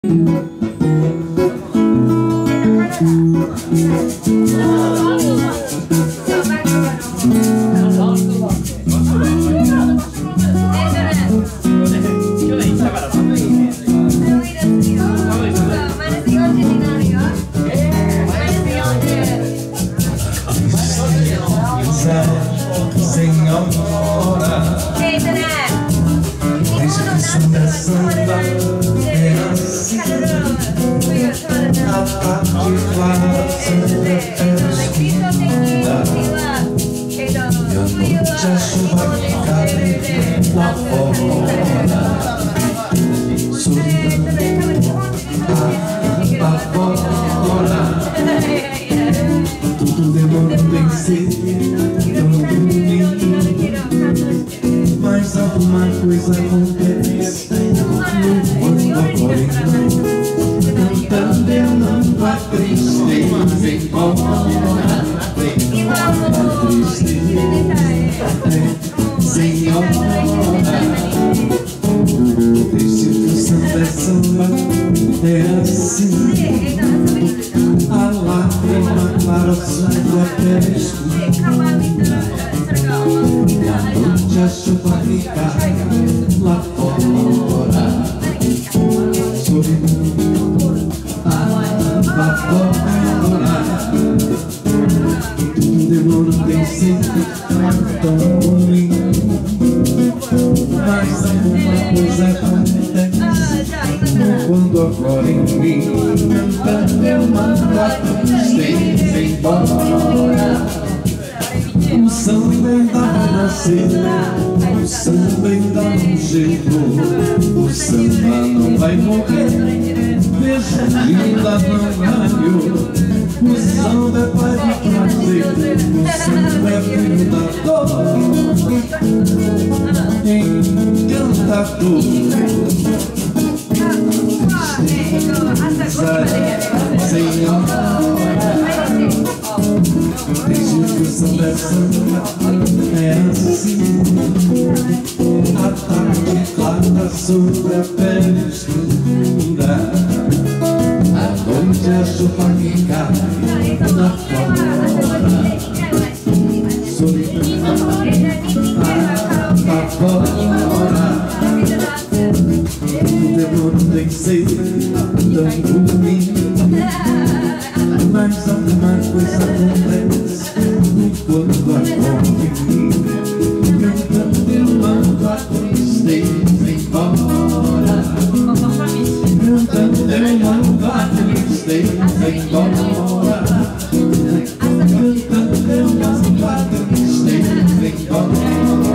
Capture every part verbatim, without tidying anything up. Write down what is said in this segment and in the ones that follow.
Tudo demora bem cedo, tão bonito, mas alguma coisa acontece quando agora cantando eu mando a tristeza embora. A tristeza, senhora, deixa que o samba é samba, é assim. A lágrima para o sua pele escura, e a noite a chuva fica lá fora. Solidão, lá fora. Tudo demora bem sempre tão ruim, mas alguma coisa acontece quando agora em mim cantando eu mando a tristeza embora. O samba ainda vai nascer, o samba ainda não chegou, o samba não vai morrer, veja ainda não ganhou. O samba é pai de prazer, o samba é filho da dor, encantador. Senhora, desde que o samba é samba, é assim. A tarde clara sobre a pele escura, a noite a chuva que cai na fora. Solidão, lá fora. Demora bem cedo, tão ruim, mas alguma coisa acontece quando agora em mim cantando eu mando a tristeza embora. Cantando eu mando a tristeza embora. Cantando eu mando a tristeza embora.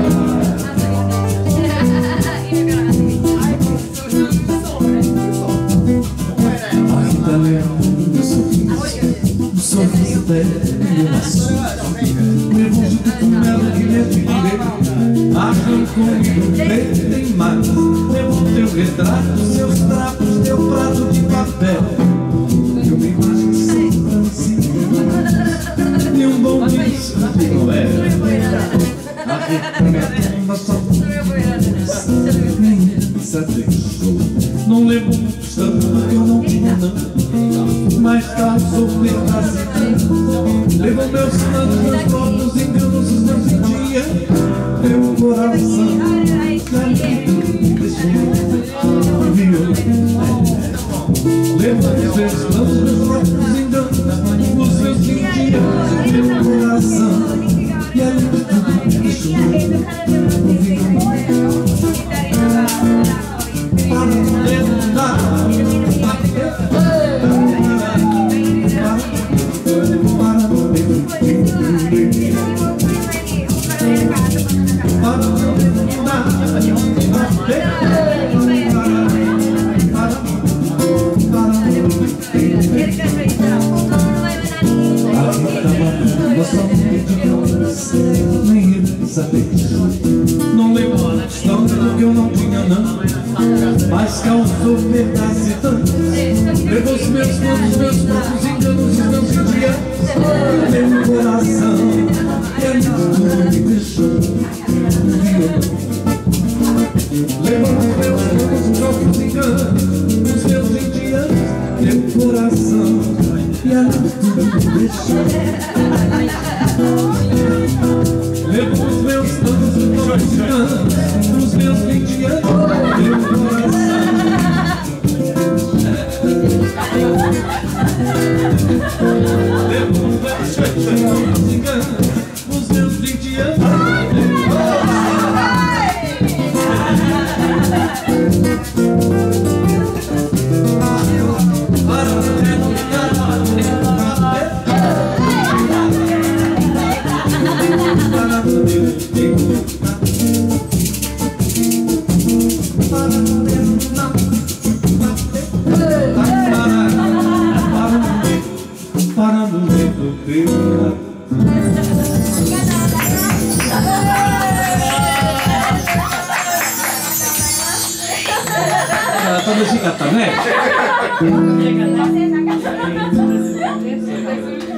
Comigo tem mais, levou teu retrato, seus trapos, teu prato de papel e uma imagem sem francinha e um bom disco de Noel. A recomenda só criança deixou, não levou tanto que eu não tinha não, mas causou pedaço e levou meus planos, meus próprios enganos, os meus sentia. Meu coração me deixou, viu? Leva os seus planos, meus próprios enganos, os seus sentidos, meu coração, e aí tudo me deixou, viu? Para lembrar, não levou tanto que eu não tinha não, mas causou pedaço e tanto. Levou os meus planos, meus próprios enganos, os meus sentimentos, meu coração, e a tudo me deixou, viu? Levou os meus planos, os próprios enganos, os meus sentimentos. deixou. Levo os meus anos, os anos, os meus vinte anos, meu coração. Levo os meus anos, os meus vinte anos, meu coração. Para no meio do teu楽しかったね。